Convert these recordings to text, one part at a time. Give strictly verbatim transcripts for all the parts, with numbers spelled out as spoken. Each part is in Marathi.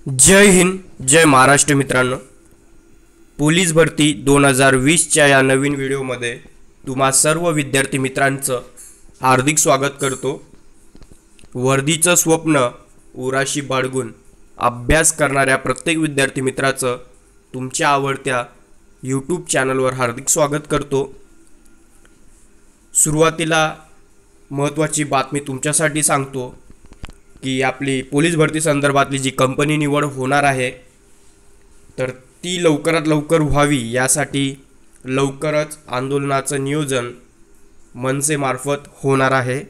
जय हिंद, जय महाराष्ट्र मित्रांनो. पोलीस भरती दोन हजार वीसच्या या नवीन व्हिडिओमध्ये तुम्हा सर्व विद्यार्थी मित्रांचं हार्दिक स्वागत करतो. वर्दीचं स्वप्न उराशी बाळगून अभ्यास करणाऱ्या प्रत्येक विद्यार्थी मित्राचं तुमच्या आवडत्या यूट्यूब चॅनलवर हार्दिक स्वागत करतो. सुरुवातीला महत्त्वाची बातमी तुमच्यासाठी सांगतो की आपली पोलीस भरती संदर्भातली जी कंपनी निवड होणार आहे तर ती लवकरात लवकर व्हावी यासाठी लवकरच आंदोलनाचं नियोजन मनसेमार्फत होणार आहे.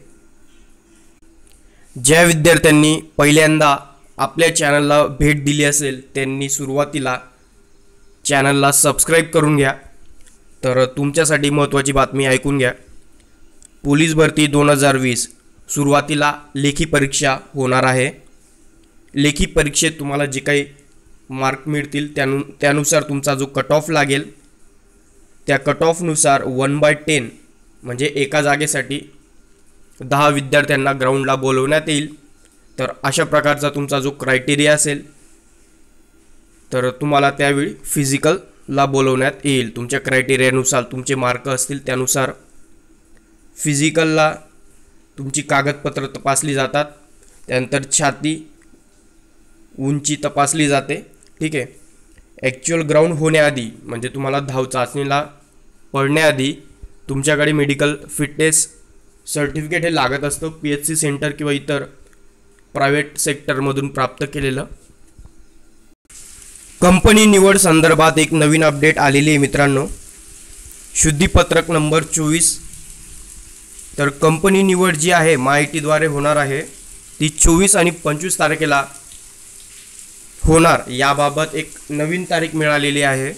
ज्या विद्यार्थ्यांनी पहिल्यांदा आपल्या चॅनलला भेट दिली असेल त्यांनी सुरुवातीला चॅनलला सबस्क्राईब करून घ्या. तर तुमच्यासाठी महत्त्वाची बातमी ऐकून घ्या. पोलीस भरती दोन हजार वीस सुरुवातीला लेखी परीक्षा होणार आहे. लेखी परीक्षेत तुम्हाला जे काही मार्क मिळतील त्यानु त्यानुसार तुमचा जो कट ऑफ लागेल त्या कट ऑफनुसार वन बाय टेन म्हणजे एका जागेसाठी दहा विद्यार्थ्यांना ग्राउंडला बोलवण्यात येईल. तर अशा प्रकारचा तुमचा जो क्रायटेरिया असेल तर तुम्हाला त्यावेळी फिजिकलला बोलवण्यात येईल. तुमच्या क्रायटेरियानुसार तुमचे मार्क असतील त्यानुसार फिजिकलला तुमची कागदपत्र तपासली जातात. त्यानंतर छाती उंची तपासली जाते. ठीक आहे. ॲक्च्युअल ग्राउंड होण्याआधी म्हणजे तुम्हाला धाव चाचणीला पडण्याआधी तुमच्याकडे मेडिकल फिटनेस सर्टिफिकेट हे लागत असतं. पी एच सी सेंटर किंवा इतर प्रायव्हेट सेक्टरमधून प्राप्त केलेलं. कंपनी निवड संदर्भात एक नवीन अपडेट आलेली आहे मित्रांनो. शुद्धीपत्रक नंबर चोवीस. तर कंपनी निवड जी आहे माहितीद्वारे होणार आहे ती चोवीस आणि पंचवीस तारखेला होणार याबाबत एक नवीन तारीख मिळालेली आहे.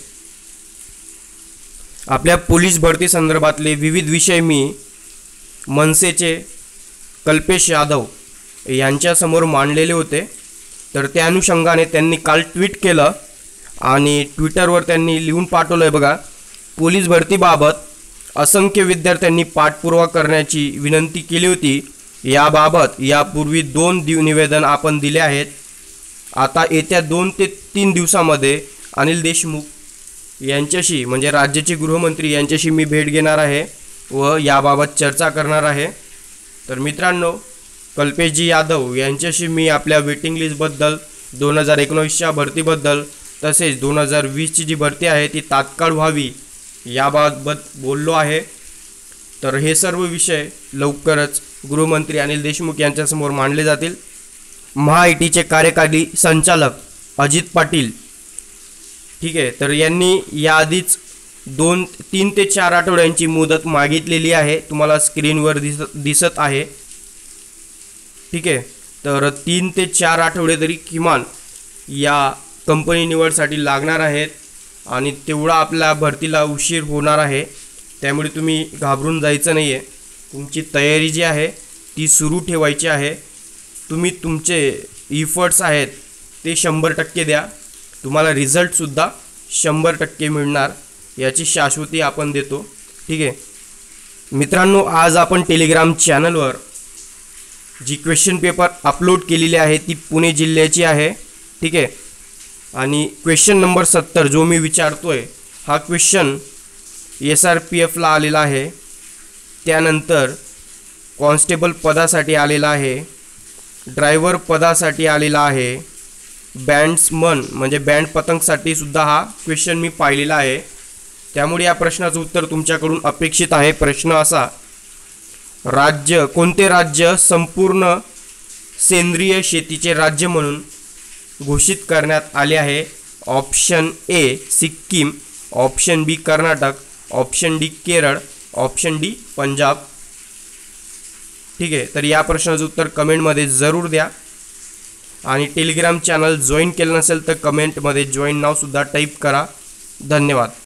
आपल्या पोलीस भरती संदर्भातले विविध विषय मी मनसेचे कल्पेश यादव यांच्यासमोर मांडलेले होते. तर त्या अनुषंगाने त्यांनी काल ट्विट केलं आणि ट्विटरवर त्यांनी लिहून पाठवलं आहे बघा. पोलीस भरतीबाबत असंख्य विद्यार्थ्यांनी पाठपुरावा करण्याची विनंती केली होती. याबाबत यापूर्वी दोन दिव निवेदन आपण दिले आहेत. आता येत्या दोन ते तीन दिवसामध्ये अनिल देशमुख यांच्याशी म्हणजे राज्याचे गृहमंत्री यांच्याशी मी भेट घेणार आहे व याबाबत चर्चा करणार आहे. तर मित्रांनो, कल्पेशजी यादव यांच्याशी मी आपल्या वेटिंग लिस्टबद्दल दोन हजार एकोणवीसच्या भरतीबद्दल तसेच दोन हजार वीसची जी भरती आहे ती तात्काळ व्हावी याबाबत बोललो आहे. तर हे सर्व विषय लवकरच गृहमंत्री अनिल देशमुख यांच्यासमोर मांडले जातील. महाआयटीचे कार्यकारी संचालक अजित पाटील ठीक आहे तर यांनी याआधीच दोन तीन ते चार आठवड्यांची मुदत मागितलेली आहे. तुम्हाला स्क्रीनवर दिसत दिसत आहे. ठीक आहे. तर तीन ते चार आठवडे तरी किमान या कंपनी निवडसाठी लागणार आहेत आणि तेवढा आपल्या भरतीला उशीर होणार आहे. त्यामुळे तुम्ही घाबरून जायचं नाही आहे. तुमची तयारी जी आहे ती सुरू ठेवायची आहे. तुम्ही तुमचे इफर्ट्स आहेत ते शंभर टक्के द्या. तुम्हाला रिझल्टसुद्धा शंभर टक्के मिळणार याची शाश्वती आपण देतो. ठीक आहे मित्रांनो, आज आपण टेलिग्राम चॅनलवर जी क्वेश्चन पेपर अपलोड केलेली आहे ती पुणे जिल्ह्याची आहे. ठीक आहे. आणि क्वेश्चन नंबर सत्तर जो मी विचारतोय हा क्वेश्चन एस आर पी एफला आलेला आहे. त्यानंतर कॉन्स्टेबल पदासाठी आलेला आहे. ड्रायव्हर पदासाठी आलेला आहे. बँड्समन म्हणजे बँड पतंगसाठी सुद्धा हा क्वेश्चन मी पाहिलेला आहे. त्यामुळे या प्रश्नाचं उत्तर तुमच्याकडून अपेक्षित आहे. प्रश्न असा, राज्य कोणते राज्य संपूर्ण सेंद्रिय शेतीचे राज्य म्हणून घोषित करण्यात आले आहे? Option A Sikkim, option B Karnataka, option D Kerala, option D Punjab. ठीक आहे. तर या प्रश्नाचं उत्तर कमेंटमध्ये जरूर द्या आणि टेलिग्राम चॅनल जॉईन केलं नसेल तर कमेंटमध्ये जॉईन नावसुद्धा टाईप करा. धन्यवाद.